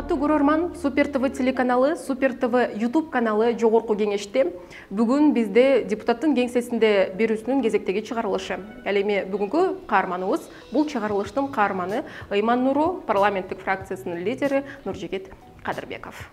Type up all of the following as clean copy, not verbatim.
Урматтуу көрөрман, Супер ТВ телеканалы, Супер ТВ YouTube каналы жогорку кеңеште бүгүн бизде депутаттын кеңсесинде берүүсүнүн кезектеги чыгарылышы. Ал эми бүгүнкү каарманыбыз бул чыгарылыштын каарманы Ыйман Нуру, парламенттик фракциясынын лидери Нуржигит Кадырбеков.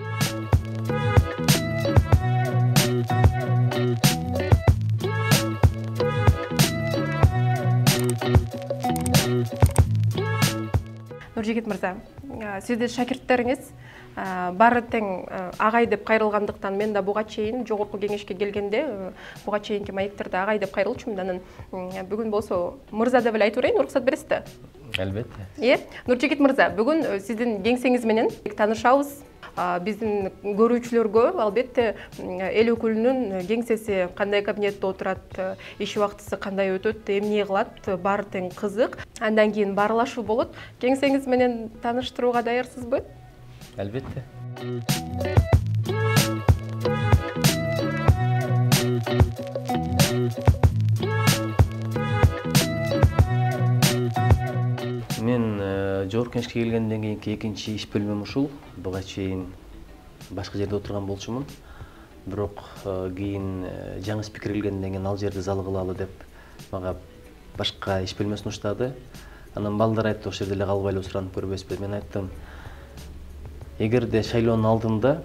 Нуржигит мырза, сизде шакирттериңиз баары тең агай деп кайрылгандыктан мен да буга чейин жогорку кеңешке келгенде буга чейинки маектерде агай деп кайрылчумун. Анан бүгүн болсо мырза деп эле айтып берейин, уруксат бересизби? Албетте. Нуржигит мырза, бүгүн сиздин кеңсеңиз менен таанышабыз. Биздин көрүүчүлөргө албетте эл өкүлүнүн кеңсеси кандай кабинетте отурат, иш убактысы кандай өтөт, эмне кылат, баары тең кызык. Андан кийин баарлашуу болот. Кеңсеңиз менен тааныштырууга даярсызбы? Албетте. Мен жогорку кеңешке келгенден кийинки экинчи иш бөлмөм ушул. Буга чейин башка жерде отурган болчумун. Бирок кийин жаңы спикер келгенден кийин ал жерди зал кылалы деп мага башка иш бөлмө сунуштады. Анан балдар айтты, ошол жерде эле калбайлы суранып көрбөйсүзбү? Мен айттым, эгерде шайлоонун алдында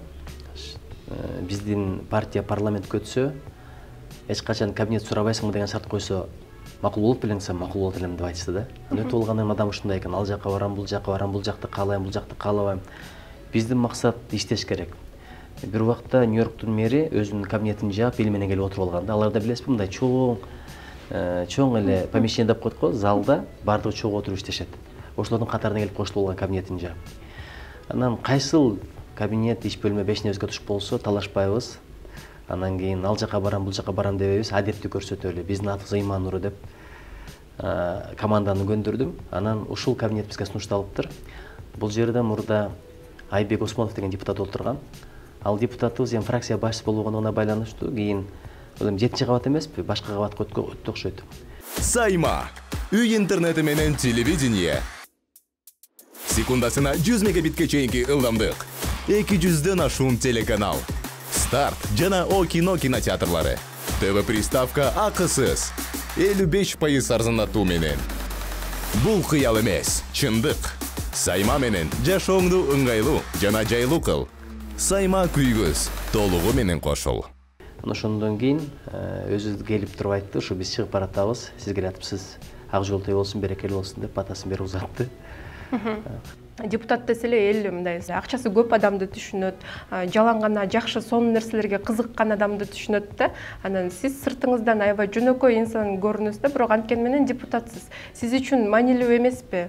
биздин партия парламентке өтсө, эч качан кабинет сурабайсыңбы деген шарт койсо, макул болуп белеңсем, макул болот элем деп айтышты да. Өтүп болгондон адам ушундай экен, ал жакка барам, бул жакка барам, бул жакты каалайм, бул жакты каалабайм. Биздин максат иштеш керек. Бир убакта Нью-Йорктун мэри өзүнүн кабинетин жаап, эл менен келип отуруп алган да. Аларда билесизби, мындай чоң эле помещение деп коет го, залда баардыгы чогуу отуруп иштешет. Ошолордун катарына келип коштуп алган кабинетин жаап. Анан кайсыл кабинет, иш бөлмө бешинебизге туш болсо талашпайбыз. Анан кийин ал жака барам, бул жака барам дебейбиз, адепти көрсөтөлү. Биздин атыбыз Ыйман Нуру деп команданы көндүрдүм. Анан ушул кабинет бизге сунушталыптыр. Бул жерде мурда Айбек Осмонов деген депутат отурган. Ал депутатыбыз эми фракция башчысы болгондугуна байланыштуу кийин 7-чи кабат эмеспи, башка кабатка өттү окшойт. Сайма. Үй интернети менен телевидение. Секундасына 100 мегабитке чейинки ылдамдык. 200дөн ашуун телеканал. Старт жана О кино кинотеатрлары. ТВ приставка акысыз. 55% арзандатуу менен. Бул кыял эмес, чындык. Сайма менен жашооңду ыңгайлуу жана жайлуу кыл. Сайма күйгөз, толугу менен кошул. Ошондон кийин өзү келип туруп айтты, ушу биз чыгып баратабыз, сиз келатыпсыз, ак жолтой болсун, берекелүү болсун деп батасын берип узатты. Депутат десе эле эл мындай акчасы көп адамды түшүнөт, жалаң гана жакшы сонун нерселерге кызыккан адамды түшүнөт да. Анан сиз сыртыңыздан аябай жөнөкөй инсан көрүнөсүз да, бирок анткени менен депутатсыз. Сиз үчүн маанилүү эмеспи?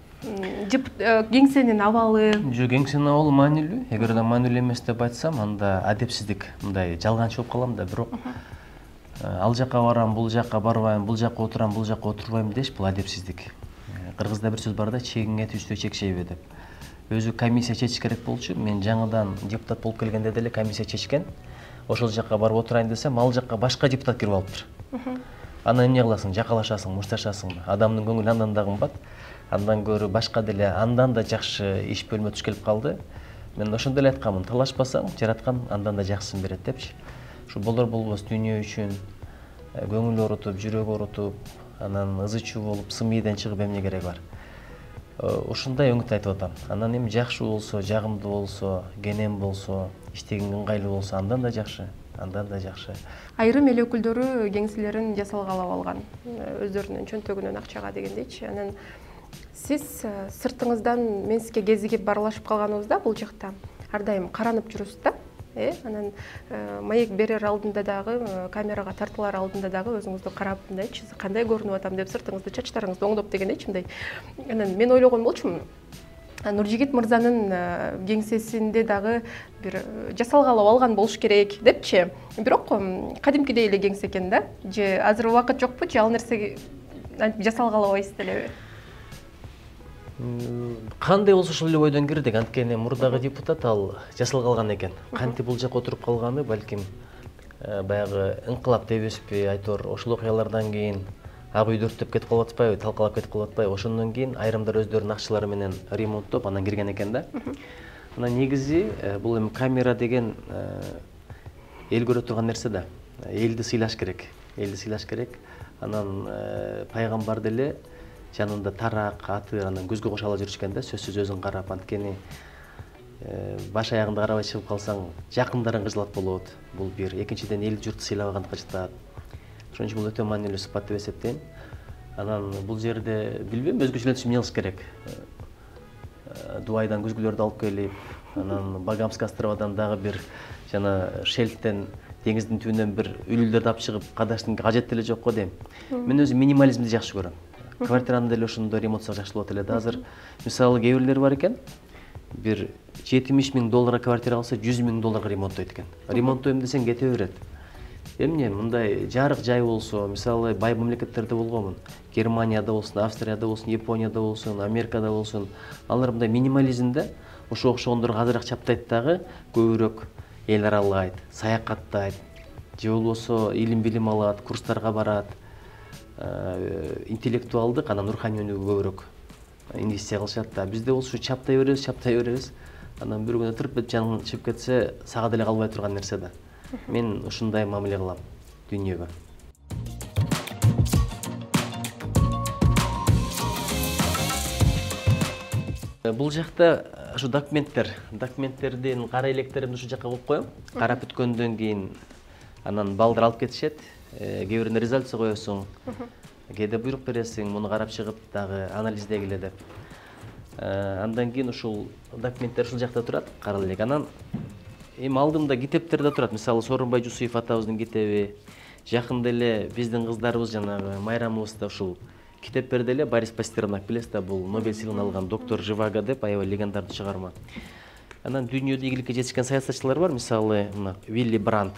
Кеңсенин абалы. Жок, кеңсенин абалы маанилүү. Эгерде маанилүү эмес деп айтсам, анда адепсиздик, мындай жалганчы болуп калам да. Бирок ал жака барам, бул жака барбайм, бул жака отурам, бул жака отурбайм деш, бул адепсиздик. Кыргызда бир сөз бар да, чегиңе түштө чекшейбе деп. Өзү комиссия чечиш керек болчу. Мен жаңыдан депутат болуп келгенде деле комиссия чечкен. Ошол жака барып отурайын десем, ал жака башка депутат кирип алыптыр. Анан эмне кыласың? Жакалашасың, мушташасың. Адамдын көңүлү андан да кымбат. Андан көрү башка деле андан да жакшы иш бөлмө туш келип калды. Мен ошондой эле айтканмын, талашпасаң, жараткан андан да жакшысын берет депчи. Ушу болор болбос дүйнө үчүн көңүл орутуп, жүрөк орутуп, анан ызы чуу болуп, сымыйдан чыгып эмне керек бар. Ушундай өңүт айтып атам. Анан эми жакшы болсо, жагымдуу болсо, кенен болсо, иштеген ыңгайлуу болсо, андан да жакшы, андан да жакшы. Айрым эл өкүлдөрү кеңселерин жасалгалап алган, өздөрүнүн чөнтөгүнөн акчага дегендейчи. Анан сиз сыртыңыздан мен сизге кезигип барлашып калганыбызда бул жакта ар дайым каранып жүрөсүз да. Анан маек берер алдында дагы, камерага тартылар алдында дагы өзүңүздү карап, мындайчы, кандай көрүнүп атам деп сыртыңызды, чачтарыңызды оңдоп дегендейчи мындай. Анан мен ойлогон болчумун, Нуржигит мырзанын кеңсесинде дагы бир жасалгалап алган болуш керек депчи. Бирок кадимкидей эле кеңсе экен да. Же азыр убакыт жокпу, же ал нерсеге жасалгалабайсыз делеби? Кандай болсо ошол эле бойдон кирдик, анткени мурдагы депутат ал жасалгалган экен. Кантип бул жака отуруп калганы балким баягы ыңкылап дебеспи, айтор ошол окуялардан кийин ак үйдү өрттөп кетип калып талкалап кетип калып атпайбы? Ошондон кийин айрымдар өздөрүнүн акчалары менен ремонттоп анан кирген экен да. Мына негизи бул эми камера деген эл көрө турган нерсе да. Элди сыйлаш керек. Элди сыйлаш керек. Анан пайгамбар деле жанында тарак, аты, анан көзгө кошо ала жүрүшкөн да, сөзсүз өзүң карап, анткени баш аягында карабай чыгып калсаң, жакындарың кыжылат болот. Бул бир. Экинчиден эл журт сыйлабагандыкка жатат. Ошон үчүн бул өтө маанилүү сыпат деп эсептейм. Анан бул жерде билбейм, өзгөчөлөр эмне кылыш керек. Дубайдан күзгүлөрдү алып келип, анан Багамский островадан дагы бир жана шельфтен деңиздин түбүнөн бир үлүлдөрдү алып чыгып кадаштын кажети деле жок го дейм. Мен өзүм минимализмди жакшы көрөм. Квартираны деле ошондой ремонтсоо жакшы болот эле да. Азыр мисалы кээ бирлер бар экен, бир 70 000 долларга квартира алса, 100 000 долларга ремонттойт экен. Ремонттойм десең кете берет. Эмне мындай жарык жай болсо, мисалы бай мамлекеттерде болгонмун. Германияда болсун, Австрияда болсун, Японияда болсун, Америкада болсун, алар мындай минимализмде ошо окшогондорго азыраак чаптайт дагы, көбүрөөк эл аралайт, саякаттайт, же болбосо илим билим алат, курстарга барат, интеллектуалдык, анан руханий өнүгүүгө көбүрөөк инвестиция кылышат да. Бизде болсо чаптай беребиз, анан бир күнү тырп этип жаның чыгып кетсе, сага деле калбай турган нерсе да. Мен ушундай мамиле кылам дүйнөгө. Бул жакта ушу документтердин кара электеримди ушу жакка коюп коем. Карап бүткөндөн кийин анан балдар алып кетишет. Кээ бирине резолюция коесуң, кээде буйрук бересиң, муну карап чыгып дагы анализдегиле деп. Андан кийин ушул документтер ушул жакта турат, кара элек. Анан эми алдымда китептер да турат. Мисалы Сооронбай Жусуев атабыздын китеби, жакында эле биздин кыздарыбыз жанагы майрамыбызда ушул китеп берди эле. Борис Пастернак, билесиз да, бул Нобель сыйлыгын алган доктор Живаго деп, аябай легендардуу чыгарма. Анан дүйнөдө ийгиликке жетишкен саясатчылар бар, мисалы мына Вилли Брандт.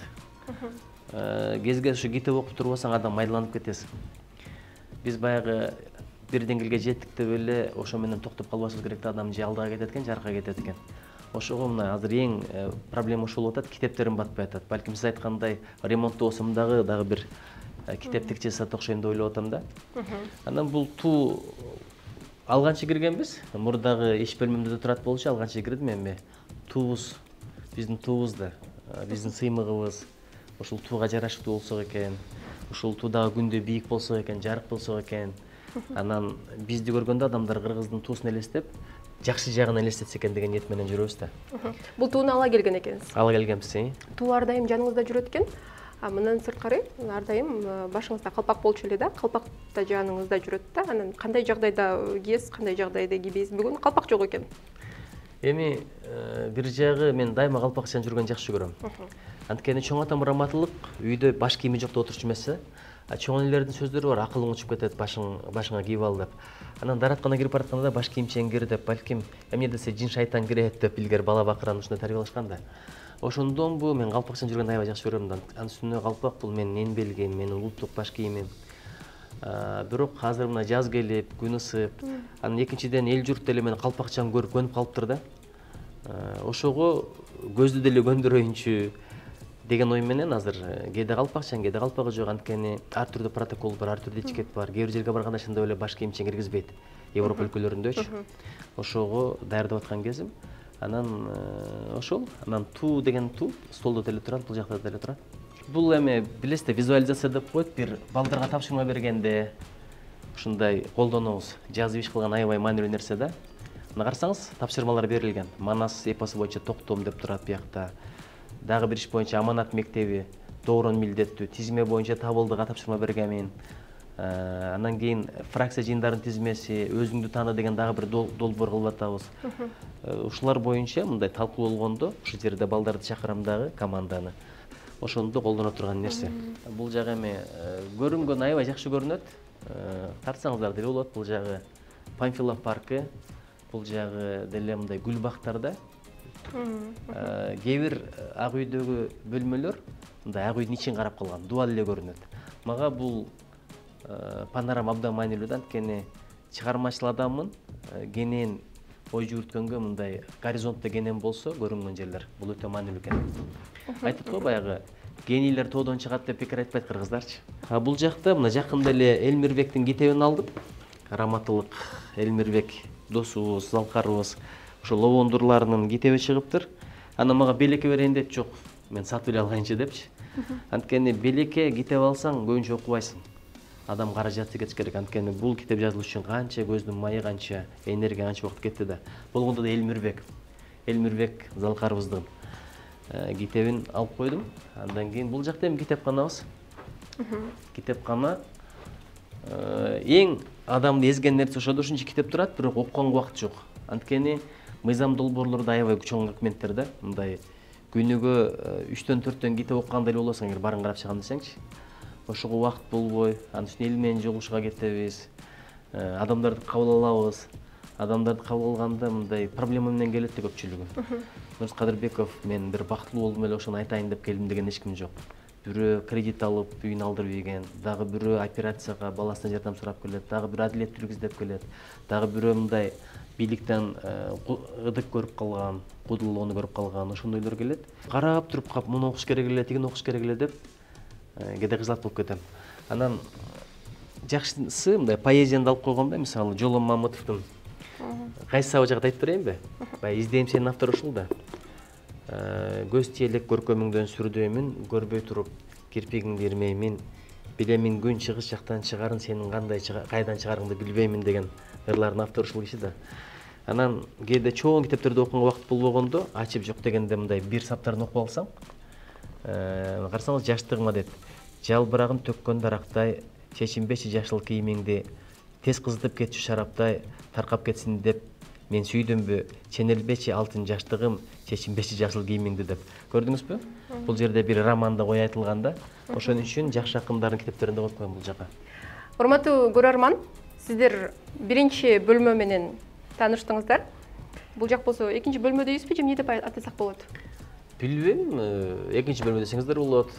Кезге ушу китеп окуп турбасаң, адам майдаланып кетесиң. Биз баягы бир деңгээлге жеттик деп эле ошо менен токтоп калбашыбыз керек да, адам же алдыга кетет экен, жаркка кетет экен. Ошого мына азыр эң проблема ошол болуп атат, китептерим батпай атат. Балким сиз айткандай ремонттоо болсом дагы бир китептик жасат окшойм деп ойлоп атам да. Анан бул туу алганча киргенбиз. Мурдагы иш бөлмөмдө да турат болчу, алганча кирдим. Эми туубуз, биздин туубуз да, биздин сыймыгыбыз ушул тууга жараштуу болсок экен, ушул туу дагы күндө бийик болсок экен, жарык болсок экен. Анан бизди көргөндө адамдар кыргыздын туусун элестеп, жакшы жагын элестетсе экен деген ниет менен жүрөбүз да. Бул тууну ала келген экенсиз. Ала келгенбиз. Туу ар дайым жаныңызда жүрөт экен. Мындан сырткары ар дайым башыңызда калпак болчу эле да, калпак да жаныңызда жүрөт да. Анан кандай жагдайда кийесиз, кандай жагдайда кийбейсиз? Бүгүн калпак жок экен. Эми бир жагы мен дайыма калпакчан жүргөн жакшы көрөм. Анткени чоң атам раматылык үйдө баш кийими жок деп отурчу эмес. Чоң энелердин сөздөрү бар, акылың учуп кетет, башыңа кийип ал деп. Анан дараткана кирип баратканда баш кийимчен кир деп, балким эмне десе жин шайтан кирет деп илгери бала бакыраны ушундай тарбиялашкан да. Ошондонбу мен калпакчан жүргөндү аябай жакшы көрөм да. Анын үстүнө калпак бул менин белгим, менин улуттук баш кийимим. Бирок азыр мына жаз келип, күн ысып, анан экинчиден эл журт деле мени калпакчан көрүп көнүп калыптыр да. Ошого көздү деле көндүрөйүнчү деген ой менен азыр кээде калпакчан, кээде калпагы жок. Анткени ар түрдүү протокол бар, ар түрдүү этикет бар. Кээ бир жерге барганда ошондой эле баш кийимчен киргизбейт. Европа өлкөлөрүндөчү. Ошого даярдап аткан кезим. Анан ошол, анан туу деген туу столдо деле турат, бул жакта деле турат. Бул эми билесиз, визуализация деп коет, бир балдарга тапшырма бергенде ушундай колдонобуз. Жазып иш кылган аябай маанилүү нерсе да. Мына карасаңыз, тапшырмалар берилген. Манас эпосу боюнча токтом деп турат биякта. Дагы бир иш боюнча Аманат мектеби, доорон милдеттүү, тизме боюнча табылдыга тапшырма бергенмин. Андан кийин фракция жыйындарынын тизмеси, өзүңдү тааны деген дагы бир долбоор кылып атабыз. Ушулар боюнча мындай талкуу болгондо, ушул жерде балдарды чакырам дагы, команданы. Ошондо колдоно турган нерсе. Бул жагы эми көрүнгөн аябай жакшы көрүнөт. Тартсаңыздар деле болот. Бул жагы Памфилов паркы, бул жагы деле мындай гүл бактарда. Кээ бир ак үйдөгү бөлмөлөр мындай ак үйдүн ичин карап калган, дуба эле көрүнөт. Мага бул панорама абдан маанилүү да, анткени чыгармачыл адаммын, кенен ой жүгүрткөнгө мындай горизонтто кенен болсо көрүнгөн жерлер бул өтө маанилүү экен. Айтат го баягы генийлер тоодон чыгат деп пикир айтпайт кыргыздарчы. Бул жакта мына жакында эле Элмирбектин китебин алдым. Раматылык Элмирбек досубуз, залкарыбыз. ошо ловондурларынын китеби чыгыптыр. Анан мага белекке берейин деп, жок, мен сатып эле алайынчы депчи. Анткени белекке китеп алсаң көбүнчө окубайсың. Адам каражаты кетиш керек. Анткени бул китеп жазылыш үчүн канча көздүн майы, канча энергия, канча убакыт кетти да. Болгондо да Элмирбек Залкарыбыздын китебин алып койдум. Андан кийин бул жакта эми китепканабыз. Китепкана эң адамды ezген нерсе ошодо, ушунча китеп турат, бирок окуганга убакыт жок. Анткени мыйзам долбоорлордо аябай чоң документтер да, мындай күнүгө 3-төн 4төн китеп окугандай эле болосуң, эгер барын карап чыгам десеңчи. Ошого убакыт болбой, анын үстүнө эл менен жолугушууга кетебиз. Адамдарды кабыл алабыз. Адамдарды кабыл алганда мындай проблема менен келет да көпчүлүгү. Нурс Кадырбеков, мен бир бактылуу болдум эле, ошону айтайын деп келдим деген эч ким жок. Бирөө кредит алып, үйүн алдырып ийген, дагы бирөө операцияга баласынан жардам сурап келет, дагы бирөө адилеттүүлүк издеп келет, дагы бирөө мындай бийликтен ыдык көрүп калган, кудулоону көрүп калган, ошондойлор келет. Карап туруп калып, муну окуш керек эле, тигини окуш керек эле деп кээде кызат болуп кетем. Анан жакшысы мындай поэзияны алып койгондо, мисалы Жолом Мамытовдун кайсы сабы жагат айтып берейинби? Баягы издейм сенин автор ушул да. Көз тиелек көркөмүңдөн сүрдөймүн, көрбөй туруп кирпигиңди ирмеймин, билемин күн чыгыш жактан чыгарын, сенин кайдан чыгарыңды билбеймин деген ырлардын автору ушул киши да. Анан кээде чоң китептерди окуганга убакыт болбогондо, ачып жок дегенде мындай бир саптарын окуп алсаң, карасаңыз жаштыгыма дейт. Жалбырагын төккөн дарактай, чечинбечи жашыл кийимиңди, тез кызытып кетчү шараптай, таркап кетсин деп мен сүйдүмбү, ченелбечи алтын жаштыгым, чечинбечи жашыл кийимиңди деп. Көрдүңүзбү? Бул жерде бир романда ой айтылган да. Ошон үчүн жакшы акындардын китептеринде коюп коем бул жака. Урматтуу көрөрман, сиздер биринчи бөлмө менен тааныштыңыздар. Бул жак болсо экинчи бөлмөдөйүзбү же эмне деп атасак болот? Билбейм, экинчи бөлмө десеңиздер болот.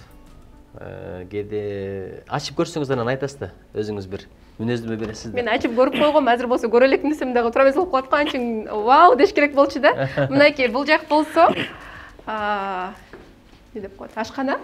Кээде ачып көрсөңүз анан айтасыз да, өзүңүз бир мүнөздөмө бересиз да. Мен ачып көрүп койгом, азыр болсо көрө элекмин десем дагы туура эмес болуп калат го, анчын вау деш керек болчу да. Мынакей бул жак болсо эмне деп коет? Ашкана.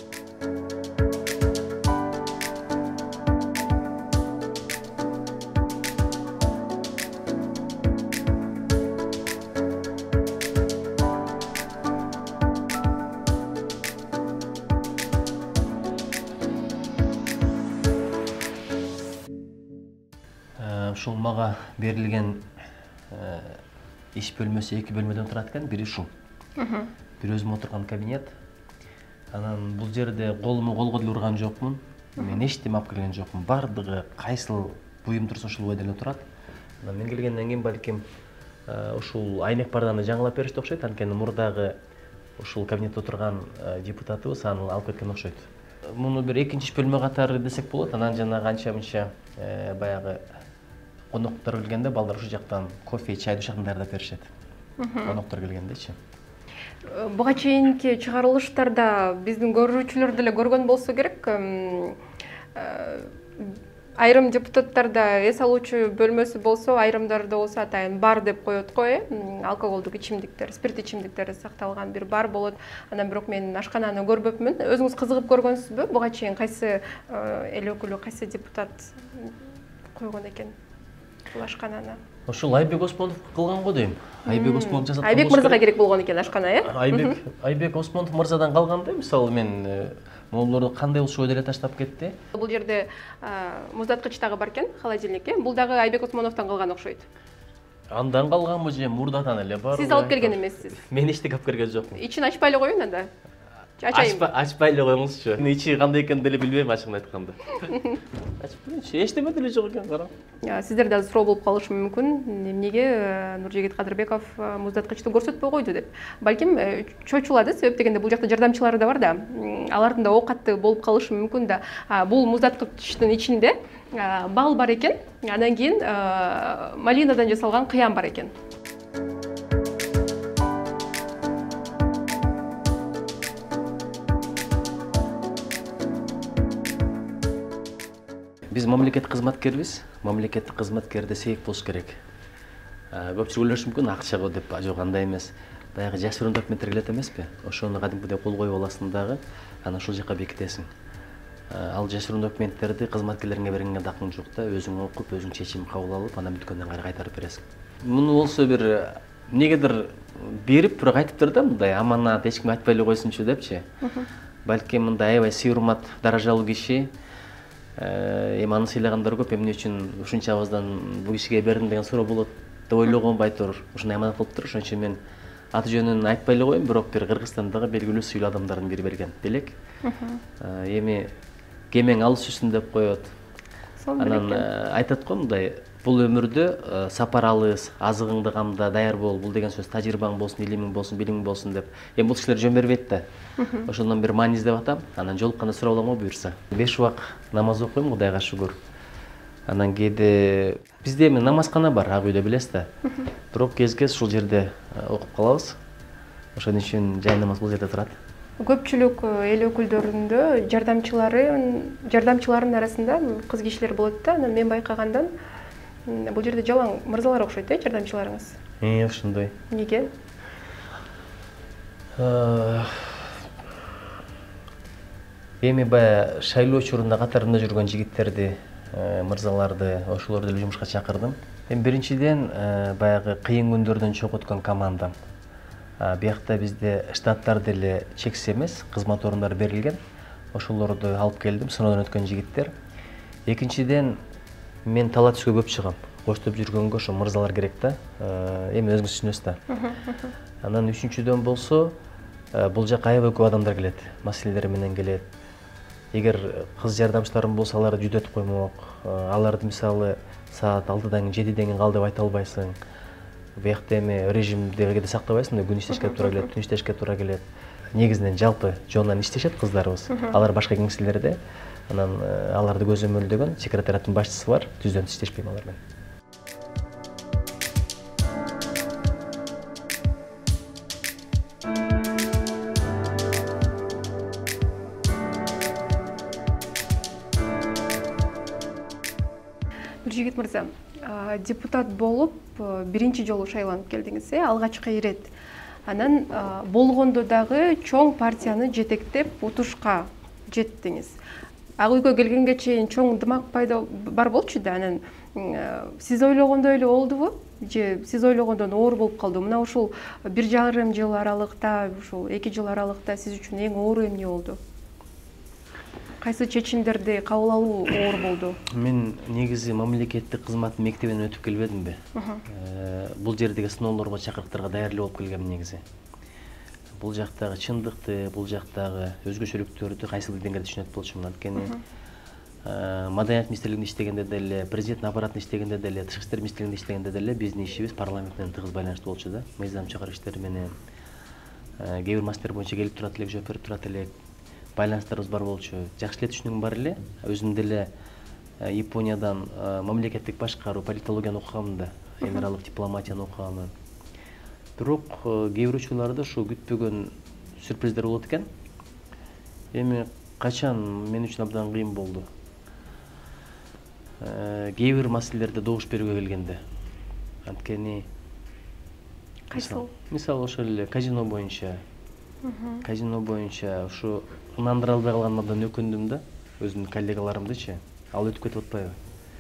Ушул мага берилген иш бөлмөсү 2 бөлмөдөн турат экен, бири ушул. Бир өзүм отурган кабинет. Анан бул жерде колуму колго деле урган жокмун. Мен эчтеме алып келген жокмун. Бардыгы кайсыл буюм турса ушул бойдо эле турат. Анан мен келгенден кийин балким ушул айнек барданы жаңылап беришти окшойт, анткени мурдагы ушул кабинетте отурган депутатыбыз аны алып кеткен окшойт. Муну бир экинчи бөлмө катары десек болот. Анан жана канча-мынча баягы коноктор келгенде балдар ушул жактан кофе, чайды ушактан даярдап беришет. Коноктор келгендечи. Буга чейинки чыгарылыштарда биздин көрүүчүлөр деле көргөн болсо керек. Айрым депутаттарда эс алуучу бөлмөсү болсо, айрымдарда болсо атайын бар деп коет го, алкоголдук ичимдиктер, спирт ичимдиктери сакталган бир бар болот. Анан бирок мен ашкананы көрбөпмүн. Өзүңүз кызыгып көргөнсүзбү? Буга чейин кайсы эл өкүлү, кайсы депутат койгон экен бул ашкананы? Ошол Айбек Осмонов кылган го дейм. Айбек Осмонов жасаткан. Айбек мырзага керек болгон экен ашкана, Айбек Осмонов мырзадан калганда, мисалы мен могулорду кандай ушул ойдо эле таштап кетти. Бул жерде муздаткыч дагы бар экен, холодильник. Бул дагы Айбек Осмоновдон калган окшойт. Андан калганбы же мурдадан эле бар? Сиз алып келген эмессиз. Мен эчтеке алып келген жокмун. Ичин ачпай эле коюн анда. Ачпай эле коюңузчу. Ичи кандай экенин деле билбейм, ачыгын айтканда. Ачып көрүнчү, эчтеме деле жок экен, кара. Сиздерде азыр суроо болуп калышы мүмкүн. Эмнеге Нуржигит Кадырбеков муздаткычты көрсөтпөй койду деп. Балким чочулады, себеп дегенде бул жакта жардамчылары да бар да. Алардын да оокаты болуп калышы мүмкүн да. Бул муздаткычтын ичинде бал бар экен. Андан кийин малинадан жасалган кыям бар экен. Биз мамлекеттик кызматкербиз. Мамлекеттик кызматкерде сейф болуш керек. Көпчүлүк ойлошу мүмкүн, акча го деп, жок андай эмес. Баягы жашыруун документтер келет эмеспи? Ошону кадимкидей кол коюп аласың дагы, анан ушул жака бекитесиң. Ал жашыруун документтерди кызматкерлериңе бергенге да акың жок да, өзүң окуп, өзүң чечим кабыл алып, анан бүткөндөн кайра кайтарып бересиң. Муну болсо бир эмнегедир берип бирок айтыптыр да мындай аманат эч ким айтпай эле койсунчу депчи. Балким мындай аябай сый урмат даражалуу киши эми аны сыйлагандар көп, эмне үчүн ушунча абаздан бул кишиге бердим деген суроо болот деп ойлогом, байтур ушундай аманат болуптур. Ошон үчүн мен аты жөнүн айтпай эле коеюн, бирок бир Кыргызстандагы белгилүү сыйлуу адамдардын бири берген делек. Эми кемең алыс жүрсүн деп коет. Анан айтат го мындай, бул өмүрдө сапар алыс, азыгыңды камда, даяр бол, бул деген сөз тажрыйбаң болсун, илимиң болсун, билимиң болсун деп. Эми бул кишилер жөн бербейт да. Ошондон бир маани издеп атам. Анан жолукканда сурап аламы буюрса. 5 убак намаз окуйм, Кудайга шүгүр. Анан кээде бизде эми намазкана бар, ак үйдө билесиз да. Бирок кез-кез ушул жерде окуп калабыз. Ошон үчүн жай намаз бул жерде турат. Көпчүлүк эл өкүлдөрүндө жардамчылардын арасында кыз кишилер болот да. Анан мен байкагандан бул жерде жалаң мырзалар окшойт, жардамчыларыңыз. Ошондой. Неге? Эми баягы шайлоо учурунда катарында жүргөн жигиттерди, мырзаларды, ошолорду эле жумушка чакырдым. Эми биринчиден баягы кыйын күндөрдөн чогуу өткөн командам. Биякта бизде штаттар деле чексиз эмес, кызмат орундары берилген. Ошолорду алып келдим, сыноодон өткөн жигиттер. Экинчиден мен талаа түскө көп чыгам. Коштоп жүргөнгө ошо мырзалар керек да. Эми өзүңүз түшүнөсүз да. Анан үчүнчүдөн болсо, бул жакка аябай көп адамдар келет, маселелери менен келет. Эгер кыз жардамчыларым болсо, аларды жүдөтүп коймок. Аларды мисалы саат 6-дан 7-ден кийин кал деп айта албайсың. Биякта эми режимди сактабайсың да, күн иштешке туура келет, түн иштешке туура келет. Негизинен жалпы жонунан иштешет кыздарыбыз. Алар башка кеңселерде. Анан аларды көзөмөлдөгөн секретариаттын башчысы бар, түздөн иштешпейм алар менен. Жигит мырза, депутат болуп биринчи жолу шайланып келдиңиз, алгачкы ирет. Анан болгондо дагы чоң партияны жетектеп утушка жеттиңиз. Ак үйгө келгенге чейин чоң дымак пайда бар болчу да, анан сиз ойлогондой эле болдубу? Же сиз ойлогондон оор болуп калдыбы? Мына ушул 1,5 жыл аралыкта, ушул 2 жыл аралыкта сиз үчүн эң оор эмне болду? Кайсы чечимдерди кабыл алуу оор болду? Мен негизи мамлекеттик кызмат мектебинен өтүп келбедимби? Бул жердеги сыноолорго, чакырыктарга даярдуу болуп келгем негизи. Бул жактагы чындыкты, бул жактагы өзгөчөлүктөрдү кайсыл деңгээлде түшүнөт болчумун. Анткени Маданият министрлигинде иштегенде деле, президенттин аппаратында иштегенде деле, тышкы иштер министрлигинде иштегенде деле биздин ишибиз парламент менен тыгыз байланыштуу болчу да. Мыйзам чыгаруу иштери менен кээ бир маселелер боюнча келип турат элек, жооп берип турат элек. Байланыштарыбыз бар болчу. Жакшы эле түшүнүгүм бар эле. Өзүм деле Япониядан мамлекеттик башкаруу, политологияны окуганмын да, эл аралык дипломатияны окуганмын. Бирок кээ бир учурларда ушу күтпөгөн сюрприздер болот экен. Эми качан мен үчүн абдан кыйын болду. Кээ бир маселелерде добуш берүүгө келгенде. Анткени Кайсыл? Мисалы ошол эле казино боюнча. Казино боюнча ушу ынандыра албай калганыма абдан өкүндүм да, өзүмдүн коллегаларымдычы. Ал өтүп кетип атпайбы?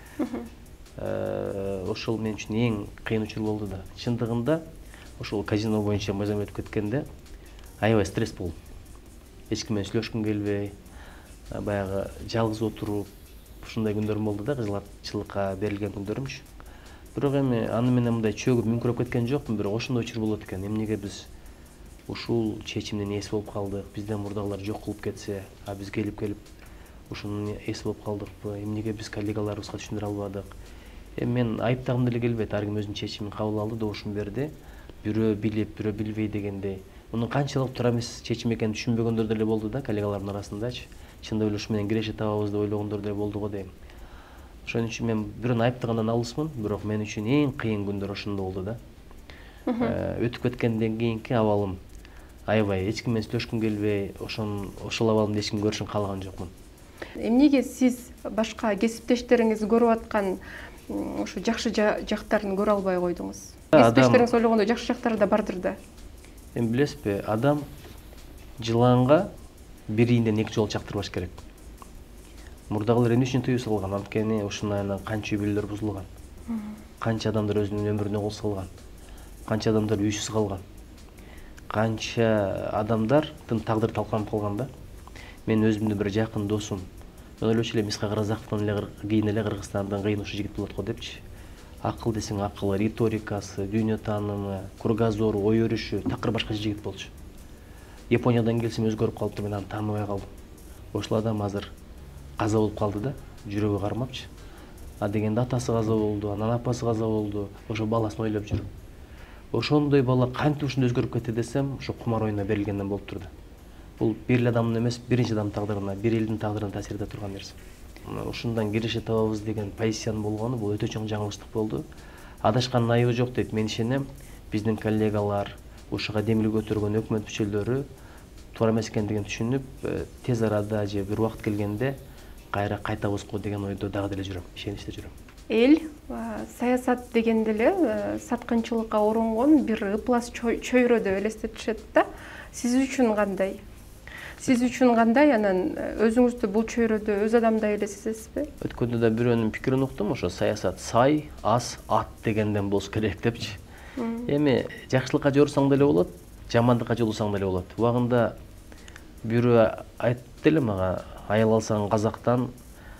Ошол мен үчүн эң кыйын учур болду да. Чындыгында ошол казино боюнча мыйзам өтүп кеткенде аябай стресс болду. Эч ким менен сүйлөшкүм келбей, баягы жалгыз отуруп ушундай күндөрүм болду да, кызматчылыкка берилген күндөрүмчү. Бирок эми аны менен мындай чөгүп мүңкүрөп кеткен жокмун, бирок ошондой учур болот экен. Эмнеге биз ушул чечимдин ээси болуп калдык, бизден мурдагылар жок кылып кетсе, биз келип ушунун ээси болуп калдыкпы, эмнеге биз коллегаларыбызга түшүндүрө албадык. Эми мен айыптагым деле келбейт, ар ким өзүнүн чечимин кабыл алды, добушун берди. Бирөө билип, бирөө билбей дегендей. Мунун канчалык туура эмес чечим экенин түшүнбөгөндөр деле болду да, коллегалардын арасындачы. Чындап эле ушу менен киреше табабыз деп ойлогондор деле болду го дейм. Ошон үчүн мен бирөөнү айыптагандан алысмын, бирок мен үчүн эң кыйын күндөр ошондо болду да. Өтүп кеткенден кийинки абалым аябай, эч ким менен сүйлөшкүм келбей, ошол абалымды эч ким көрүшүн каалаган жокмун. Эмнеге сиз башка кесиптештериңиз көрүп аткан ушу жакшы жактарын көрө албай койдуңуз? Кесиптештериңиз ойлогондой жакшы жактары да бардыр да. Эми билесизби, адам жыланга бир ийинден 2 жолу чактырбаш керек. Мурдагылар эмне үчүн тыюу салган? Анткени ушунун айынан канча үй бүлөлөр бузулган. Канча адамдар өзүнүн өмүрүнө кол салган. канча адамдар үйсүз калган, канча адамдардын тагдыры талкаланып калган да. Мен өзүмдүн бир жакын досум, мен ойлочу элем Исхак Разаковдон кийин эле Кыргызстандан кыйын ушул жигит болот го депчи. Акыл десең акылы, риторикасы, дүйнө таанымы, кругозору, ой өрүшү такыр башкача жигит болчу. Япониядан келсем өзгөрүп калыптыр, мен аны тааныбай калдым. Ошол адам азыр каза болуп калды да, жүрөгү кармапчы. А дегенде атасы каза болду, анан апасы каза болду, ошо баласын ойлоп жүрүп. Ошондой бала кантип ушундай өзгөрүп кетти десем, ошо кумар оюна берилгенден болуп турду. Бул бир эле адамдын эмес, биринчи адамдын тагдырына, бир элдин тагдырына таасир эте турган нерсе. Ушундан киреше табабыз деген позициянын болгону бул өтө чоң жаңылыштык болду. Адашкандын айыбы жок дейт. Мен ишенем, биздин коллегалар, ушуга демил көтөргөн өкмөт мүчөлөрү туура эмес экендигин түшүнүп, тез арада же бир убакыт келгенде кайтабыз го деген ойдо дагы деле жүрөм, ишеничте жүрөм. Эл саясат дегенде эле саткынчылыкка оронгон бир ыплас чөйрө деп элестетишет да. Сиз үчүн кандай? Сиз үчүн кандай, анан өзүңүздү бул чөйрөдө өз адамдай эле сезесизби? Өткөндө да бирөөнүн пикирин уктум, ошо саясат сай, ас, ат дегенден болуш керек депчи. Эми жакшылыкка жорусаң деле болот, жамандыкка жолусаң деле болот. Убагында бирөө айтты эле мага, аял алсаң казактан,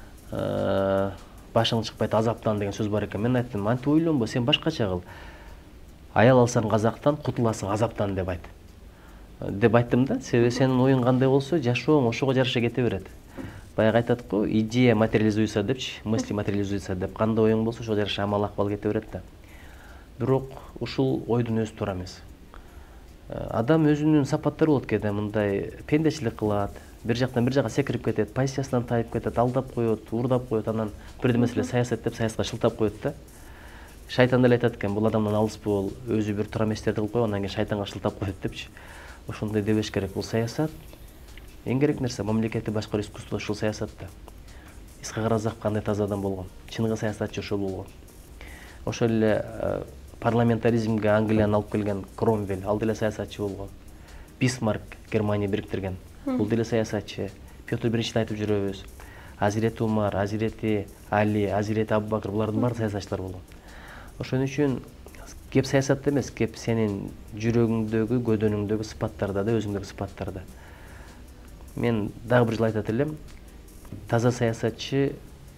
башың чыкпайт азаптан деген сөз бар экен. Мен айттым, антип ойлонбо, сен башкача кыл. Аял алсаң казактан, кутуласың азаптан деп айт. Деп айттым да, себеби сенин оюң кандай болсо, жашооң ошого жараша кете берет. Баягы айтат го, идея материализуется депчи, мысли материализуется деп. Кандай оюң болсо, ошого жараша амал акбал кете берет да. Бирок ушул ойдун өзү туура эмес. Адам өзүнүн сапаттары болот, кээде мындай пендечилик кылат, бир жактан бир жакка секирип кетет, позициясынан тайып кетет, алдап коет, уурдап коет, анан бирдеме маселе саясат деп саясатка шылтап коет да. Шайтан деле айтат экен, бул адамдан алыс бол, өзү бир туура эместерди кылып коюп, анан кийин шайтанга шылтап коет депчи. Ошондой дебеш керек. Бул саясат эң керек нерсе, мамлекетти башкаруу искусство ушул саясатта. Исхак Разаков кандай таза адам болгон, чыныгы саясатчы ошол болгон. Ошол эле парламентаризмге Англияны алып келген Кромвель, ал деле саясатчы болгон. Бисмарк Германия бириктирген, бул деле саясатчы. Петр Биринчиди айтып жүрөбүз. Азирети Умар, Азирети Али, Азирети Абубакыр, булардын баары саясатчылар болгон. Ошон үчүн кеп саясатта эмес, кеп сенин жүрөгүңдөгү, көдөнүңдөгү сыпаттарда да, өзүңдөгү сыпаттарда. Мен дагы бир жолу айтат элем, таза саясатчы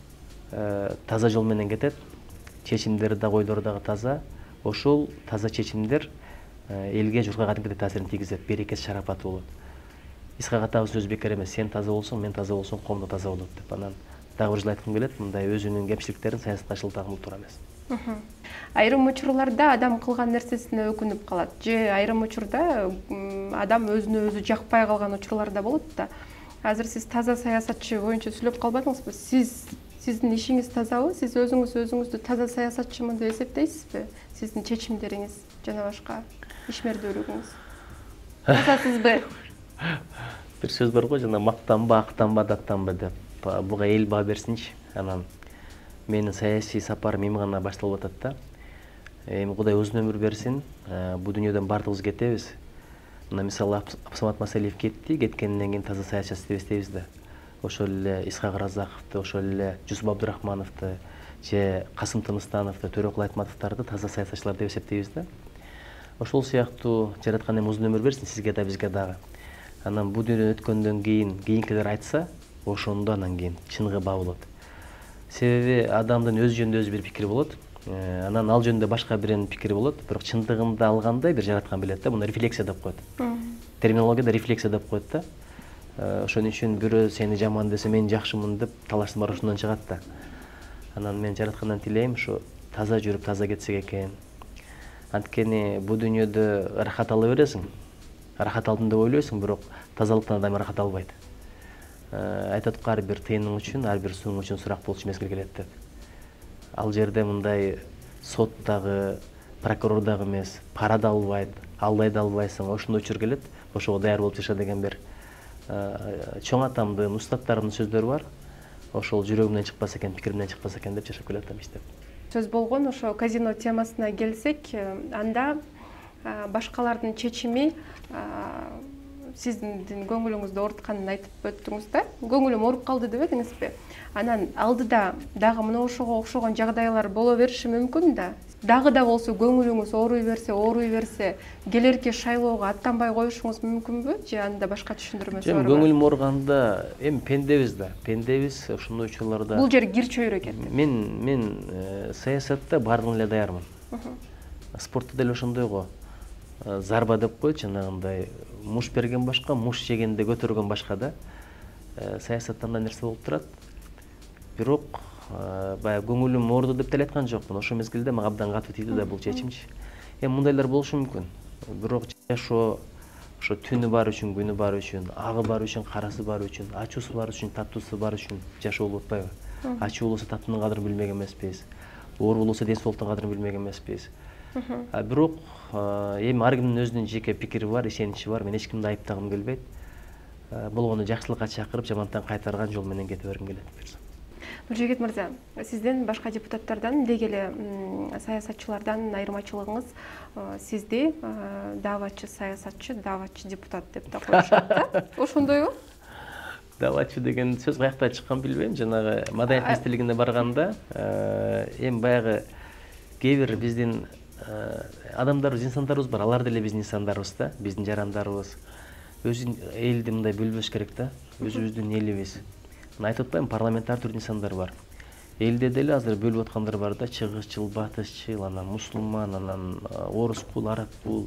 таза жол менен кетет, чечимдери да, ойлору дагы таза. Ошол таза чечимдер элге, журтка кадимкидей таасирин тийгизет, берекеси, шарапаты болот. Исхак атабыздын сөзү бекер эмес, сен таза болсоң, мен таза болсоң, коом да таза болот деп. Анан дагы бир жолу айткым келет, мындай өзүнүн кемчиликтерин саясатка шылтаган бул туура эмес. Айрым учурларда адам кылган нерсесине өкүнүп калат, же айрым учурда адам өзүнө өзү жакпай калган учурлар да болот да. Азыр сиз таза саясатчы боюнча сүйлөп калбадыңызбы? Сиздин ишиңиз тазабы? Сиз өзүңүздү таза саясатчымын деп эсептейсизби? Сиздин чечимдериңиз жана башка ишмердүүлүгүңүз тазасызбы? Бир сөз бар го, жана мактанба, актанба, даттанба деп. Буга эл баа берсинчи. Анан менин саясий сапарым эми гана башталып атат да. Эми Кудай узун өмүр берсин. Бул дүйнөдөн баардыгыбыз кетебиз. Мына мисалы Абсамат Масалиев кетти, кеткенден кийин таза саясатчы деп эстейбиз да. Ошол эле Исхак Разаковду, ошол эле Жусуп Абдурахмановду, же Касым Тыныстановду, Төрөкул Айтматовдорду таза саясатчылар деп эсептейбиз да. Ошол сыяктуу жараткан эми узун өмүр берсин сизге да, бизге дагы. Анан бул дүйнөдөн өткөндөн кийин кийинкилер айтса, ошондо анан кийин чыныгы баа болот. Себеби адамдын өз жөнүндө өзү бир пикири болот. Анан ал жөнүндө башка биринин пикири болот. Бирок чындыгында алганда бир жараткан билет да, муну рефлексия деп коет. Терминологияда рефлексия деп коет да. Ошон үчүн бирөө сени жаман десе, мен жакшымын деп талаштын баары ошондон чыгат да. Анан мен жараткандан тилейм, ушу таза жүрүп, таза кетсек экен. Анткени бул дүйнөдө рахат ала бересиң. Рахат алдым деп ойлойсуң, бирок тазалыктан адам рахат албайт. Айтат го, ар бир тыйының үчүн, ар бир сууң үчүн сурак болчу мезгил келет деп. Ал жерде мындай сот дагы, прокурор дагы эмес, пара да албайт, алдай да албайсың. Ошондой учур келет, ошого даяр болуп жаша деген бир чоң атамдын, устаттарымдын сөздөрү бар. Ошол жүрөгүмдөн чыкпаса экен, пикиримден чыкпаса экен деп жашап келатам иштеп. Сөз болгон ошо казино темасына келсек, анда башкалардын чечими сиздин көңүлүңүздү оорутканын айтып өттүңүз да. Көңүлүм ооруп калды дебедиңизби? Анан алдыда дагы мына ошого окшогон жагдайлар боло бериши мүмкүн да. дагы да болсо көңүлүңүз ооруй берсе келерки шайлоого аттанбай коюшуңуз мүмкүнбү же анда башка түшүндүрмөсү бар? Көңүлүм оорuganda эми пендебиз ошондой учурларда. Бул жер кир чөйрө экен. Мен саясатта бардыгына эле даярмын. Спортто деле ошондой го. Зарба деп коет, жанагындай муш берген башка, муш жегенде көтөргөн башка да. Саясатта андай нерсе болуп турат. Бирок баягы көңүлүм оорду деп деле айткан жокмун. Ошол мезгилде мага абдан катуу тийди да бул чечимчи. Эми мындайлар болушу мүмкүн. Бирок жашоо ошо түнү бар үчүн, күнү бар үчүн, агы бар үчүн, карасы бар үчүн, ачуусу бар үчүн, таттуусу бар үчүн жашоо болуп атпайбы? Ачуу болсо таттынын кадырын билмек эмеспиз. Оору болсо ден соолуктун кадырын билмек эмеспиз. Бирок эми ар кимдин өзүнүн жеке пикири бар, ишеничи бар. Мен эч кимди айыптагым келбейт. Болгону жакшылыкка чакырып, жамандыктан кайтарган жол менен кете бергим келет. Нуржигит мырза, сизден башка депутаттардан деги эле саясатчылардан айырмачылыгыңыз сизди дааватчы саясатчы, дааватчы депутат деп да коюшат да. Ошондойбу? Дааватчы деген сөз каяктан чыккан билбейм. Жанагы маданият министрлигине барганда эми баягы кээ бир биздин адамдарыбыз, инсандарыбыз бар. Алар деле биздин инсандарыбыз да, биздин жарандарыбыз. Өзүн элди мындай бөлбөш керек да. Өзүбүздүн элибиз. Айтып атпайм, парламентте ар түрдүү инсандар бар. Элде деле азыр бөлүп аткандар бар да, чыгышчыл, батышчыл, анан мусулман, анан орускул, арабкул.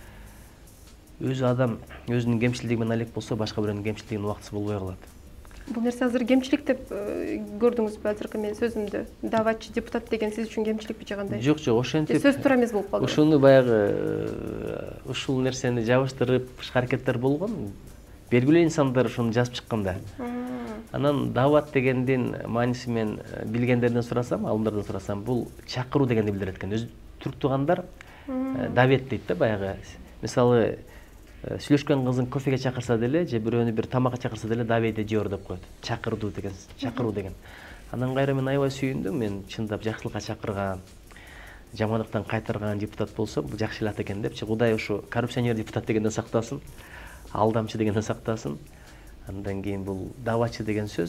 Өзү адам өзүнүн кемчилиги менен алек болсо, башка бирөөнүн кемчилигинин убактысы болбой калат. Бул нерсе азыр кемчилик деп көрдүңүзбү азыркы менин сөзүмдү? Дааватчы депутат деген сиз үчүн кемчиликпи же кандай? Жок, ошентип. Сөз туура эмес болуп калды. Ушуну баягы ушул нерсени жабыштырып, аракеттер болгон. Белгилүү инсандар ушуну жазып чыкканда. Анан даават дегендин мааниси мен билгендерден сурасам, алымдардан сурасам, бул чакыруу дегенди билдирет экен. Өз түрк туугандар давет дейт да баягы. Мисалы, сүйлөшкөн кызын кофеге чакырса деле, же бирөөнү бир тамакка чакырса деле давейде жоор деп коет. Чакырдуу деген. Андан кайра мен аябай сүйүндүм. Мен чындап жакшылыкка чакырган, жамандыктан кайтарган депутат болсо, бул жакшы эле ат экен депчи. Кудай ушу коррупционер депутат дегенден сактасын, алдамчы дегенден сактасын. Андан кийин бул дааватчы деген сөз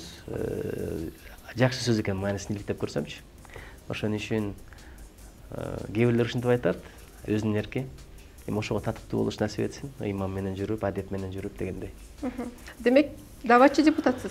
жакшы сөз экен, маанисин иликтеп көрсөмчү. Ошон үчүн кээ бирлер ушинтип айтат, өзүнүн эрки. Эми ошого татыктуу болуш насип этсин, ыйман менен жүрүп, адеп менен жүрүп дегендей. Демек, дааватчы депутатсыз.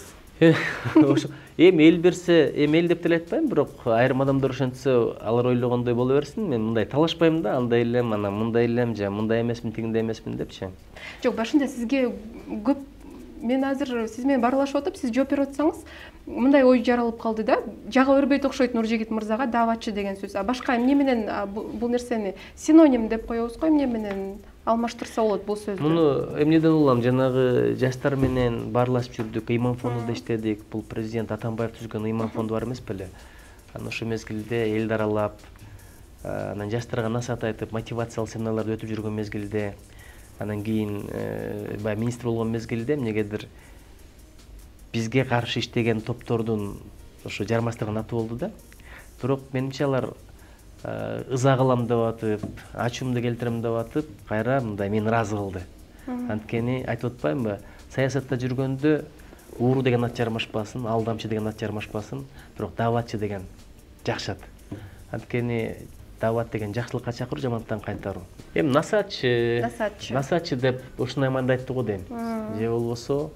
Эми эл берсе, эми эл деп деле айтпайм, бирок айрым адамдар ошентсе, алар ойлогондой боло берсин. Мен мындай талашпайм да, андай элем, анан мындай элем, же мындай эмесмин, тигиндей эмесмин депчи. Жок, башында сизге көп мен азыр сиз менен баарлашып атып, сиз жооп берип атсаңыз, мындай ой жаралып калды да. Жага бербейт окшойт Нуржигит мырзага дааватчы деген сөз. Башка эмне менен бул нерсени синоним деп коебуз го, эмне менен алмаштырса болот бул сөздү? Муну эмнеден улам, жанагы жаштар менен баарлашып жүрдүк, ыйман фондунда иштедик. Бул президент Атамбаев түзгөн ыйман фонду бар эмес беле? Анан ошол мезгилде элди аралап, анан жаштарга насаат айтып, мотивациялык семинарларды өтүп жүргөн мезгилде, анан кийин баягы министр болгон мезгилде эмнегедир бизге каршы иштеген топтордун ошо жармаштырган аты болду да. Бирок менимче алар ыза кылам деп атып, ачуумду келтирем деп атып, кайра мындай мени ыраазы кылды. Анткени айтып атпаймынбы, саясатта жүргөндө ууру деген ат жармашпасын, алдамчы деген ат жармашпасын, бирок дааватчы деген жакшы ат. Анткени даават деген жакшылыкка чакыруу, жамандыктан кайтаруу. Эми насаатчы деп ушундай маанida айтты го дейм. Же болбосо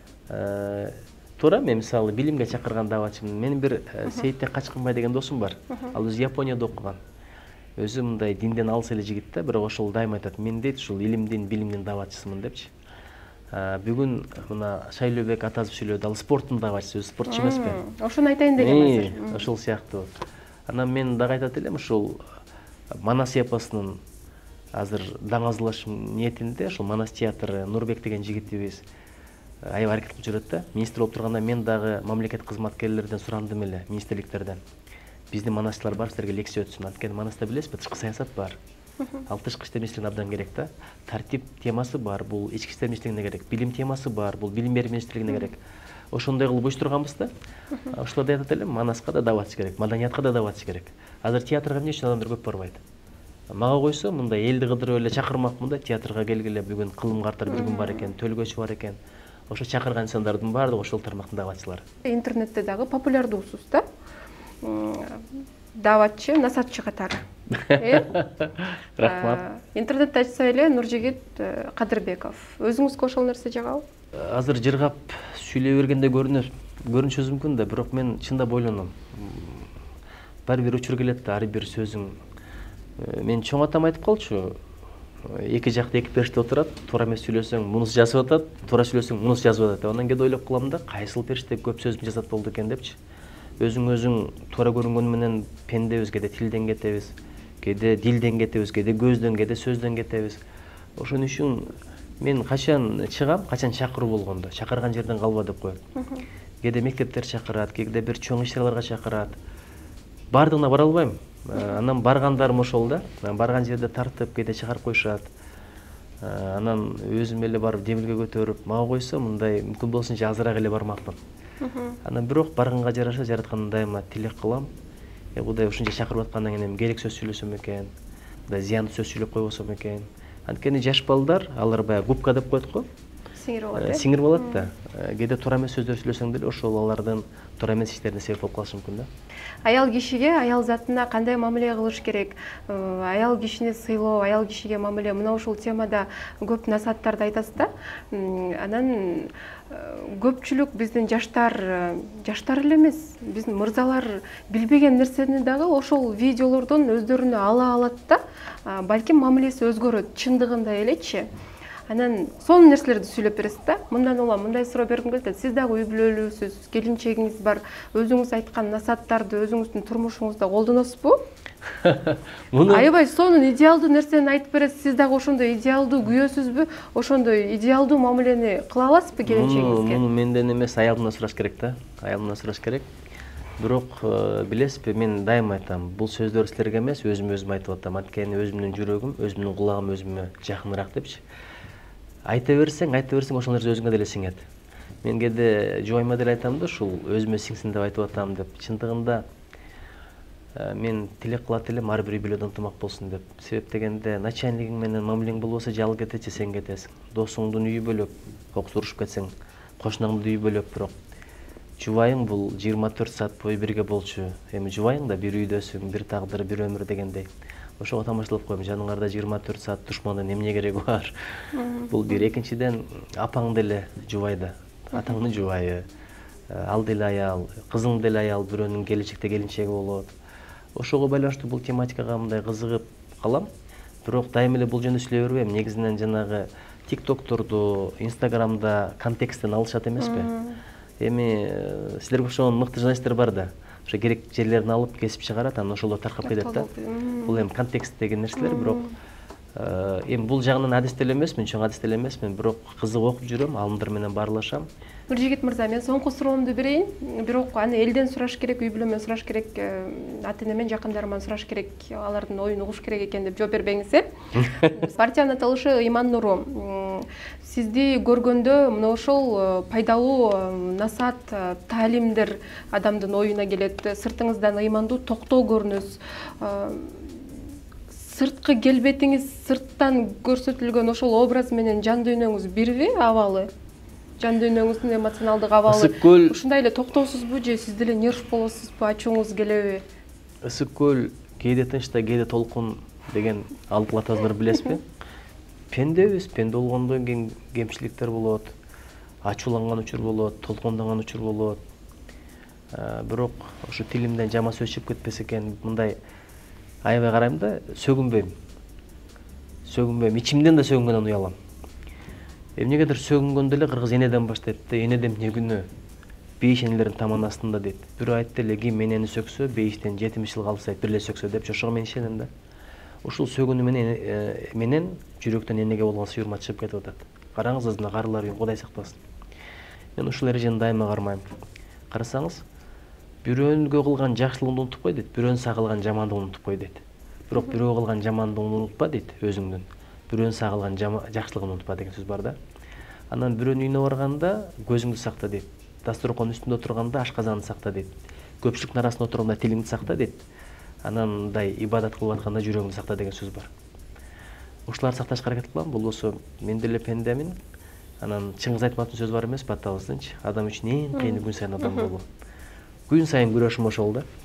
туура, мен мисалы билимге чакырган дааватчымын. Менин бир Сейитте Качкынбай деген досум бар. Ал өзү Японияда окуган. Өзү мындай динден алыс эле жигит да, бирок ошол дайыма айтат, мен дейт ушул илимдин, билимдин дааватчысымын депчи. Бүгүн мына Шайлообек Атазов сүйлөдү, ал спорттун дааватчысы, өзү спортчу эмеспи? Ошону айтайын дегем азыр. Ошол сыяктуу. Анан мен дагы айтат элем, ушул Манас эпосунун азыр даңазалаш ниетинде, ушул Манас театры Нурбек деген жигитибиз аябай аракет кылып жүрөт да. Министр болуп турганда мен дагы мамлекет кызматкерлерден сурандым эле, министрликтерден. Биздин манасчылар бар, силерге лекция өтсүн. Анткени Манаста билесизби, тышкы саясат бар. Ал тышкы иштер министрлигине абдан керек да. Тартип темасы бар, бул ички иштер министрлигине керек. Билим темасы бар, бул билим берүү министрлигине керек. Ошондой кылып уюштурганбыз да. Ошолорду айтат элем, Манаска да дааватчы керек, маданиятка да дааватчы керек. Азыр театрга эмне үчүн адамдар көп барбайт? Мага койсо, мындай элди кыдырып эле чакырмакмын да, театрга келгиле, бүгүн кылым картар бир күн бар экен, төлгөчү бар экен. Ошо чакырган инсандардын баардыгы ошол тармактын дааватчылары. Интернетте дагы популярдуусуз да. Дааватчы, насаатчы катары. Рахмат. Интернетте ачса эле Нуржигит Кадырбеков. Өзүңүзгө ошол нерсе жагабы? Азыр жыргап сүйлөй бергенде көрүнүшү мүмкүн да, бирок мен чындап ойлоном. Ар бир учур келет да, ар бир сөзүң. Мен чоң атам айтып калчу. Эки жакта эки периште отурат, туура эмес сүйлөсөң, мунусу жазып атат, туура сүйлөсөң, мунусу жазып атат. Андан кээде ойлоп калам да, кайсыл периште көп сөзүм жазат болду экен депчи. Өзүң туура көрүнгөнү менен пендебиз, кээде тилден кетебиз, кээде дилден кетебиз, кээде көздөн, кээде сөздөн кетебиз. Ошон үчүн мен качан чыгам, качан чакыруу болгондо, чакырган жерден калба деп коет. Кээде мектептер чакырат, кээде бир чоң иш-чараларга чакырат. Бардыгына бара албайм. Анан баргандарым ошол да. Барган жерде тартып, кээде чыгарып коюшат. Анан өзүм эле барып демилге көтөрүп, мага койсо мындай мүмкүн болсунча азыраак эле бармакмын. Анан бирок барганга жараша жараткандан дайыма тилек кылам. Кудай ушунча чакырып аткандан кийин керек сөз сүйлөсөм экен, мындай зыяндуу сөз сүйлөп койбосом экен. Анткени жаш балдар, алар баягы губка деп коет го. Сиңирип алат. Сиңирип алат да. Кээде туура эмес сөздөр сүйлөсөң деле ошол алардын туура эмес иштерине себеп болуп калышы мүмкүн да. Аял кишиге, аял затына кандай мамиле кылыш керек? Аял кишини сыйлоо, аял кишиге мамиле, мына ушул темада көп насааттарды айтасыз да. Анан көпчүлүк биздин жаштар эле эмес, биздин мырзалар билбеген нерсени дагы ошол видеолордон өздөрүнө ала алат да. Балким мамилеси өзгөрөт, чындыгында элечи. Анан сонун нерселерди сүйлөп бересиз да. Мындан улам мындай суроо бергим келет. Сиз дагы үй бүлөлүүсүз, келинчегиңиз бар. Өзүңүз айткан насааттарды өзүңүздүн турмушуңузда колдоносузбу? Аябай сонун идеалдуу нерсени айтып бересиз. Сиз дагы ошондой идеалдуу күйөөсүзбү? Ошондой идеалдуу мамилени кыла аласызбы келинчегиңизге? Муну менден эмес, аялымдан сураш керек да. Аялымдан сураш керек. Бирок билесизби, мен дайыма айтам, бул сөздөрдү силерге эмес, өзүм айтып атам. Анткени өзүмдүн жүрөгүм, өзүмдүн кулагым өзүмө жакыныраак депчи. Айта берсең, ошол нерсе өзүңө деле сиңет. Мен кээде жубайыма деле айтам да, ушул өзүмө сиңсин деп айтып атам деп. Чындыгында мен тилек кылат элем ар бир үй бүлөдө ынтымак болсун деп. Себеп дегенде, начальнигиң менен мамилең болбосо жал кетечи, сен кетесиң. Досуңдун үйү бөлөк, окус урушуп кетсең, кошунаңдын үйү бөлөк, бирок жубайың бул 24 саат бою бирге болчу. Эми жубайың да бир үйдөсүң, бир тагдыр, бир өмүр дегендей. Ошого тамашалап коем, жаныңарда 24 саат душмандан эмне кереги бар? Бул бир. Экинчиден, апаң деле жубай да, атаңдын жубайы, ал деле аял, кызың деле аял, бирөөнүн келечекте келинчеги болот. Ошого байланыштуу бул тематикага мындай кызыгып калам. Бирок дайыма эле бул жөнүндө сүйлөй бербейм. Негизинен жанагы тиктокторду, инстаграмда контексттен алышат эмеспи? Эми силерге окшогон мыкты журналисттер бар да. Ошо керек жерлерин алып кесип чыгарат, анан ошолор таркап кетет да. Бул эми контекст деген нерселер, бирок эми бул жагынан адис деле эмесмин, чоң адис деле эмесмин, бирок кызык окуп жүрөм, алымдар менен баарлашам. Нуржигит мырза, мен соңку суроомду берейин. Бирок аны элден сураш керек, үй бүлөмөн сураш керек, ата-энемен, жакындарыман сураш керек, алардын оюн угуш керек экен деп жооп бербеңиз, Партиянын аталышы Иман Нуру. Сизди көргөндө мына ошол пайдалуу насаат, таалимдер адамдын оюна келет. Сыртыңыздан ыймандуу, токтоо көрүнөсүз. Сырткы келбетиңиз, сырттан көрсөтүлгөн ошол образ менен жан дүйнөңүз бирби, абалы? Жан дүйнөңүздүн эмоционалдык абалы ушундай эле токтоосузбу же сиз деле нерв болосузбу, ачууңуз келеби? Ысык көл кээде тынчта, кээде толкун деген алдык атабызды билесизби? Пендебиз, пенде болгондон кийин кемчиликтер болот, ачууланган учур болот, толкундаган учур болот. Бирок ошо тилимден жаман сөз чыгып кетпесе экен, мындай аябай карайм да, сөгүнбөйм. Ичимден да сөгүнгөндөн уялам. Эмнегедир сөгүнгөндө эле кыргыз энеден баштайт да, энедем эмне күнөө? Бейиш энелердин таман астында дейт. Бирөө айтты эле, ким энени сөксө, бейиштен 70 жыл калса бир эле сөксө депчи, ошого мен ишенем да. Ушул сөгүнүү менен жүрөктөн энеге болгон сүйүрмат чыгып кетип атат. Караңыз, азына карылар үйүн Кудай сактасын. Мен ушул эрежени дайыма кармайм. Карасаңыз, бирөөнгө кылган жакшылыгыңды унутуп кой дейт, бирөөнүн сага кылган жамандыгын унутуп кой дейт. Бирок бирөөгө кылган жамандыгыңды унутпа дейт өзүңдүн. Бирөөнүн сага кылган жакшылыгын унутпа деген сөз бар да. Анан бирөөнүн үйүнө барганда көзүңдү сакта дейт. Дасторкон үстүндө отурганда ашказанды сакта дейт. Көпчүлүктүн арасында отурганда тилиңди сакта дейт. Анан мындай ибадат кылып атканда жүрөгүңдү сакта деген сөз бар. Ушуларды сакташка аракет кылам. Болбосо мен деле пендемин. Анан Чыңгыз Айтматовдун сөзү бар эмеспи атабыздынчы? Адам үчүн эң кыйыны күн сайын адам болуу. Күн сайын күрөшүм ошол да.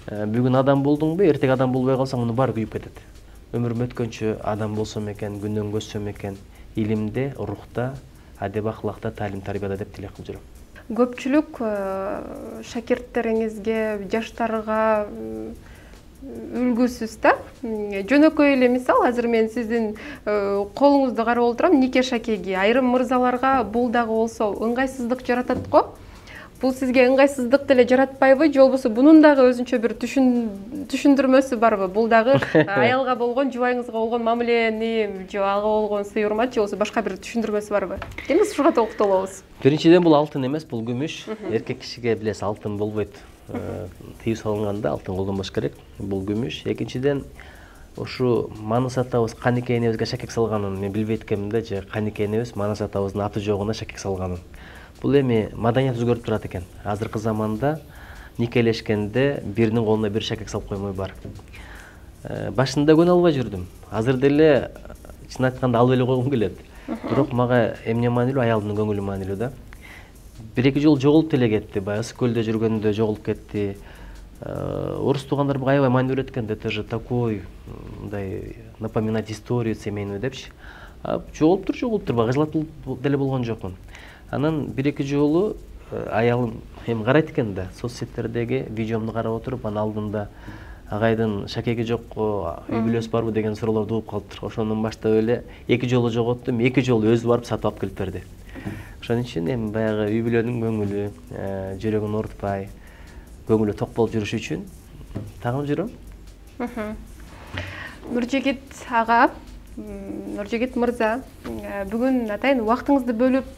Бүгүн адам болдуңбу, эртең адам болбой калсаң, муну баары күйүп кетет. Өмүрүм өткөнчө адам болсом экен, күндөн көзсөм экен, илимде, рухта, адеп ахлакта, таалим тарбияда деп тилек кылып жүрөм. Көпчүлүк шакирттериңизге, жаштарга үлгүсүз да. Жөнөкөй эле мисал, азыр мен сиздин колуңузду карап отурам, Нике Шакеги. Айрым мырзаларга бул дагы болсо ыңгайсыздык жаратат го. Бул сизге ыңгайсыздык деле жаратпайбы, же болбосо бунун дагы өзүнчө бир түшүндүрмөсү барбы? Бул дагы аялга болгон, жубайыңызга болгон мамилени, же ага болгон сый урмат, же болбосо башка бир түшүндүрмөсү барбы? Келиңиз ушуга токтолобуз. Биринчиден, бул алтын эмес, бул күмүш. Эркек кишиге билесиз, алтын болбойт. Тыюу салынганда алтын колдонбош керек. Бул күмүш. Экинчиден, ушу Манас атабыз Канике энебизге шакек салганын мен билбейт экенмин да, же Канике энебиз Манас атабыздын аты жогуна шакек салганын. Бул эми маданият өзгөрүп турат экен. Азыркы заманда никелешкенде биринин колуна бир шакек салып коймой бар. Башында көнө албай жүрдүм. Азыр деле чын айтканда алып эле койгум келет. Бирок мага эмне маанилүү, аялымдын көңүлү маанилүү да. Бир-эки жолу жоголуп деле кетти. Баягы Ысык көлдө жүргөндө жоголуп кетти. Орус туугандар буга аябай маани берет экен. Это же такой, мындай напоминать историю семейную депчи. Жоголуп тур, баягы жылатып деле болгон жокмун. Анан бир-эки жолу аялым эми карайт экен да, соцсеттердеги видеомду карап отуруп, анын алдында агайдын шакеги жокко, үй бүлөсү барбы деген суроолорду угуп калыптыр. Ошондон баштап эле 2 жолу жоготтум, 2 жолу өзү барып сатып алып келип берди. Ошон үчүн эми баягы үй бүлөнүн көңүлү, жүрөгүн оорутпай, көңүлү ток болуп жүрүш үчүн тагып жүрөм. Нуржигит ага, Нуржигит мырза, бүгүн атайын убактыңызды бөлүп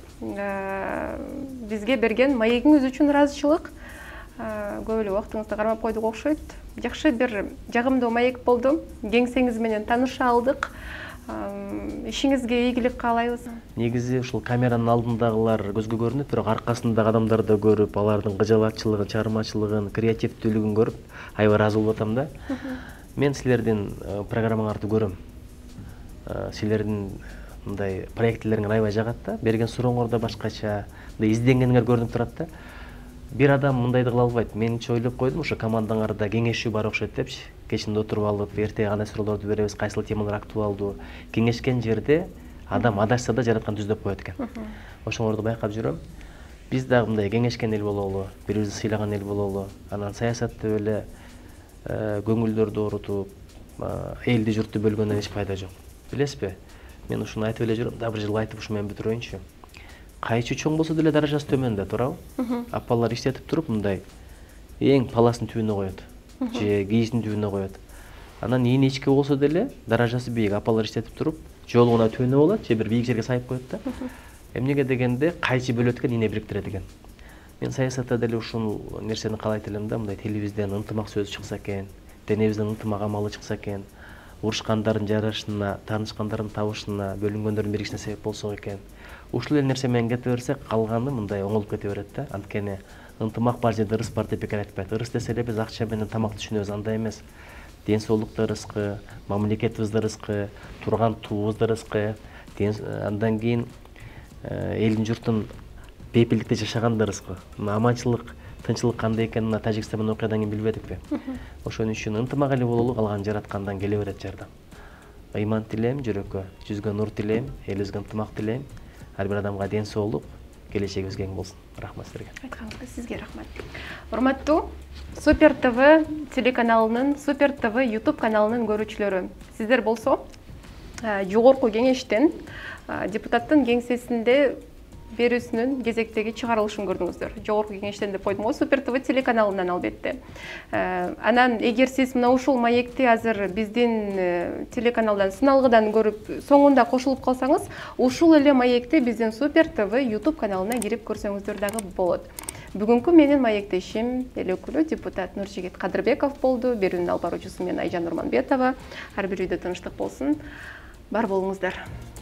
бизге берген маегиңиз үчүн ыраазычылык. Көп эле убактыңызды кармап койдук окшойт. Жакшы бир жагымдуу маек болду. Кеңсеңиз менен тааныша алдык. Ишиңизге ийгилик каалайбыз. Негизи ушул камеранын алдындагылар көзгө көрүнөт, бирок аркасындагы адамдарды көрүп, алардын кыжалатчылыгын, чыгармачылыгын, креативдүүлүгүн көрүп, аябай ыраазы болуп атам да. Мен силердин программаңарды көрөм. Силердин мындай проектилериңер аябай жагат да. Берген сурооңор да башкача, мындай изденгениңер көрүнүп турат да. Бир адам мындайды кыла албайт. Менче ойлоп койдум, ошо командаңарда кеңешүү бар окшойт депчи. Кечинде отуруп алып, эртеге кандай суроолорду беребиз, кайсыл темалар актуалдуу. Кеңешкен жерде адам адашса да жараткан түздөп коет экен. Ошоңорду байкап жүрөм. Биз дагы мындай кеңешкен эл бололу, бири-бирибизди сыйлаган эл бололу. Анан саясатта эле көңүлдөрдү оорутуп, элди журтту бөлгөндөн эч пайда жок. Билесизби? Мен ушуну айтып эле жүрөм, да бир жылы айтып ушу менен бүтүрөйүнчү. Кайчы чоң болсо деле даражасы төмөндө, туурабы? Апалар иштетип туруп мындай эң паластын түбүнө коет, же кийиздин түбүнө коет. Анан ийне ичке болсо деле даражасы бийик, апалар иштетип туруп жолуна төөнө болот, же бир бийик жерге сайып коет да. Эмнеге дегенде кайчы бөлөт экен, ийне бириктирет экен. Мен саясатта деле ушул нерсени каалайт элем да, мындай телибизден ынтымак сөз чыкса экен, денебизден ынтымак амалы чыкса экен, урушкандардын жарашына, таанышкандардын табышына, бөлүнгөндөрдүн биригишине себеп болсок экен. Ушул эле нерсе менен кете берсек, калганы мындай оңолуп кете берет да. Анткени ынтымак бар жерде ырыс бар деп бекер айтпайт. Ырыс десе эле биз акча менен тамак түшүнөбүз, андай эмес. Ден соолукту ырыскы, мамлекетибизди ырыскы, турган туубузду ырыскы, андан кийин элдин журттун бейпилдикте жашаганды ырыскы. Аманчылык, тынчылык кандай экенин Тажикстан менен окуядан кийин билбедикпи? Ошон үчүн ынтымак эле бололу, калган жараткандан келе берет жардам. Ыйман тилейм, жүрөккө жүзгө нур тилейм, элибизге ынтымак тилейм. Ар бир адамга ден соолук, келечегибиз кең болсун. Рахмат силерге. Айтканыңызга сизге рахмат. Урматтуу Супер ТВ телеканалынын, Супер ТВ YouTube каналынын көрүүчүлөрү, сиздер болсо жогорку кеңештен депутаттын кеңсесинде берүүсүнүн кезектеги чыгарылышын көрдүңүздөр. Жогорку кеңештен деп койдум го, Супер ТВ телеканалынан албетте. Анан эгер сиз мына ушул маекти азыр биздин телеканалдан сыналгыдан көрүп, соңунда кошулуп калсаңыз, ушул эле маекти биздин Супер ТВ YouTube каналына кирип көрсөңүздөр дагы болот. Бүгүнкү менин маектешим эл өкүлү депутат Нуржигит Кадырбеков болду. Берүүнүн алып баруучусу мен Айжан Нурманбетова. Ар бир үйдө тынчтык болсун. Бар болуңуздар.